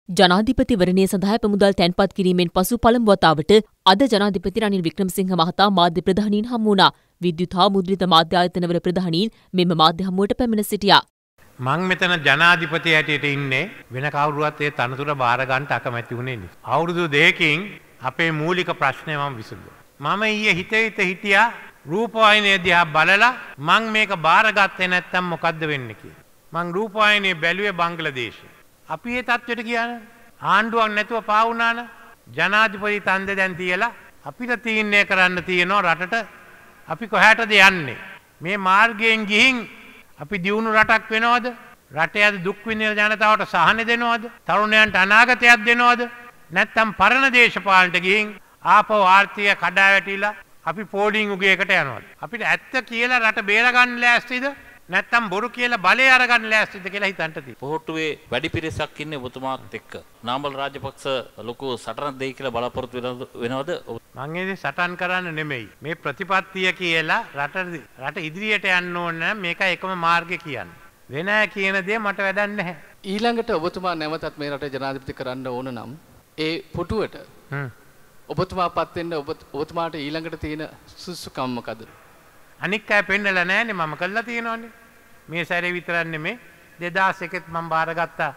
ජනාධිපතිවරණය සඳහා පැමුදල් තැන්පත් කිරීමෙන් පසු පළමු වතාවට අද ජනාධිපති රනිල් වික්‍රමසිංහ මහතා මාධ්‍ය ප්‍රධානීන් හමු වුණා. විද්‍යුත් හා මුද්‍රිත මාධ්‍ය ආයතනවල ප්‍රධානීන් මෙම මාධ්‍ය හමුවට පැමිණ සිටියා. මං මෙතන ජනාධිපති හැටියට ඉන්නේ වෙන කවුරුවත් ඒ තනතුර බාර ගන්න අකමැති වුණේ නේ. අවුරුදු 2කින් අපේ මූලික ප්‍රශ්නේ මම විසඳුවා. මම ඊයේ හිටියා රූපවාහිනිය දිහා බලලා මං මේක බාරගත්තේ නැත්තම් මොකද්ද වෙන්නේ කියලා. මං රූපවාහිනිය බැලුවේ බංග්ලාදේශේ. අපි මේ තත්ත්වයට කියන්නේ ආණ්ඩුවක් නැතුව පාවුනාන ජනාධිපති තන්දේ දැන් තියලා අපිට තීරණය කරන්න තියෙනවා රටට අපි කොහාටද යන්නේ මේ මාර්ගයෙන් ගිහින් අපි දියුණු රටක් වෙනවද රටේ අද දුක් විඳින ජනතාවට සහන දෙනවද තරුණයන්ට අනාගතයක් දෙනවද නැත්නම් පරණ දේශපාලනට ගිහින් ආපහු ආර්ථිකය කඩා වැටිලා අපි පෝලිං උගයකට යනවද අපිට ඇත්ත කියලා රට බේර ගන්න ලෑස්තිද නැත්තම් බොරු කියලා බලය අරගන්න ලෑස්තිද කියලා හිතන්න තියෙනවා. පොහොට්ටුවේ වැඩි පිරිසක් ඉන්නේ ඔබතුමාත් එක්ක. නාමල් රාජපක්ෂ ලොකු සටනක් දෙයි කියලා බලාපොරොත්තු වෙනවද? මම ඒ සටන් කරන්න නෙමෙයි. මේ ප්‍රතිපත්තිය කියලා රට ඉදිරියට යන්න ඕන මේකයි එකම මාර්ගය කියන්නේ. වෙන කියන දේ මට වැඩක් නැහැ. ඊළඟට ඔබතුමා නැවතත් මේ රටේ ජනාධිපති කරන්න ඕන නම් ඒ පුටුවට ඔබතුමාපත් වෙන්න ඔබතුමාට ඊළඟට තියෙන සුසුකම් මොකද? අනික් අය පෙන්නලා නැහැනේ මම කළා තියෙනවනේ. මේ සැරේ විතරක් නෙමෙයි 2001ත් මම බාරගත්තා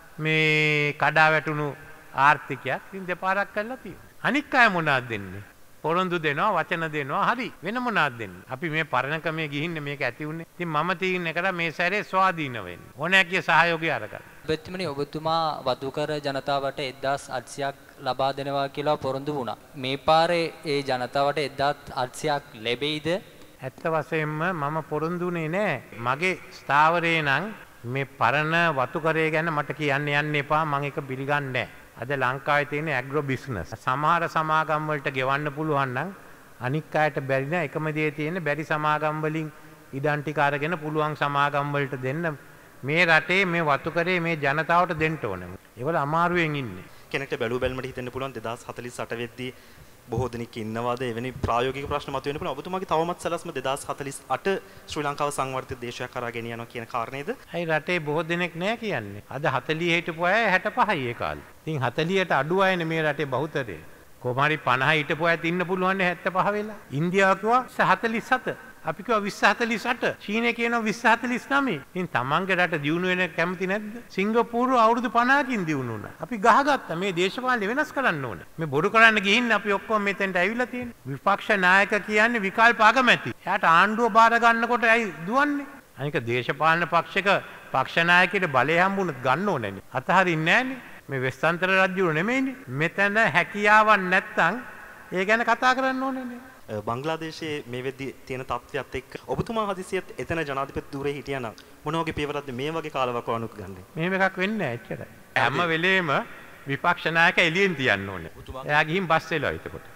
මේ කඩා වැටුණු ආර්ථිකයක්. ඉතින් දෙපාරක් කළා තියෙනවා. අනික් අය මොනවද දෙන්නේ? පොරොන්දු දෙනවා, වචන දෙනවා. හරි. වෙන මොනවද දෙන්නේ? අපි මේ පරණ ක්‍රමයේ ගිහින් මේක ඇති උන්නේ. ඉතින් මම තීරණය කරා මේ සැරේ ස්වාධීන වෙන්න. ඕනෑකිය සහයෝගය අරගන්න. ඔබතුමනි ඔබතුමා වතුකර ජනතාවට 1800ක් ලබා දෙනවා කියලා පොරොන්දු වුණා. මේ පාරේ ඒ ජනතාවට 1800ක් ලැබෙයිද? ඇත්ත වශයෙන්ම මම පොරොන්දුනේ නෑ. මගේ ස්ථාවරේ නම් මේ පරණ වතුකරේ ගැන මට කියන්න යන්න එපා. මම ඒක පිළිගන්නේ නෑ. අද ලංකාවේ තියෙන ඇග්‍රෝ බිස්නස්. සමහර සමාගම් වලට ගෙවන්න පුළුවන් නම් අනික් අයට බැරි නෑ. එකම දේ තියෙන බැරි සමාගම් වලින් ඉඩම් ටික අරගෙන පුළුවන් සමාගම් වලට දෙන්න. මේ රටේ මේ වතුකරේ මේ ජනතාවට දෙන්න ඕනේ. ඒවල අමාරුවෙන් ඉන්නේ. කෙනෙක්ට බැලු බැලමට හිතෙන්න පුළුවන් 2048 වෙද්දී බොහෝ දෙනෙක් ඉන්නවාද එවැනි ප්‍රායෝගික ප්‍රශ්න මතුවෙන්න පුළුවන්. ඔබතුමාගේ තවමත් සැලැස්ම 2048 ශ්‍රී ලංකාව සංවර්ධිත දේශයක් කරා ගෙන යනවා කියන කාරණේද? අයි රටේ බොහෝ දෙනෙක් නෑ කියන්නේ. අද 40 හිටපු අය 65යි ඒ කාලේ. ඉතින් 40ට අඩු අයනේ මේ රටේ බහුතරය. කොහොම හරි 50 හිටපු අයත් ඉන්න පුළුවන් නේ 75 වෙලා. ඉන්දියාව කිව්වා 47. අපි කිව්වා 2048. චීනය කියනවා 2049. ඉතින් තමන්ගේ රට දියුණු වෙන කැමති නැද්ද? සිංගප්පූරු අවුරුදු 50කින් දියුණු වුණා. අපි ගහගත්තා මේ දේශපාලනේ වෙනස් කරන්න ඕන. මේ බොරු කරන්න ගිහින් අපි ඔක්කොම මෙතෙන්ට ඇවිල්ලා තියෙන්නේ. විපක්ෂ නායක කියන්නේ විකල්ප අගමැති. එයාට ආණ්ඩුව බාර ගන්නකොට ඇයි දුවන්නේ? අනික දේශපාලන පක්ෂයක පක්ෂ නායකයෙකුට බලය හම්බුනොත් ගන්න ඕනේනේ. අතහරින්නේ නැහනේ. මේ වෙස්සන්තර රජුර නෙමෙයිනේ. මෙතන හැකියාවක් නැත්තම් ඒ ගැන කතා කරන්න ඕනේනේ. බංග්ලාදේශයේ මේ වෙද්දී තියෙන තත්ත්වයක් එක්ක ඔබතුමා හදිසියෙත් එතන ජනාධිපති ධූරේ හිටියානම් මොන වගේ පියවරක්ද මේ වගේ කාලවකවානුවක ගන්නෙ? මෙහෙම එකක් වෙන්නේ නැහැ එච්චරයි. හැම වෙලේම විපක්ෂ නායක එළියෙන් තියන්න ඕනේ. එයා ගිහින් බස් වෙලා එතකොට.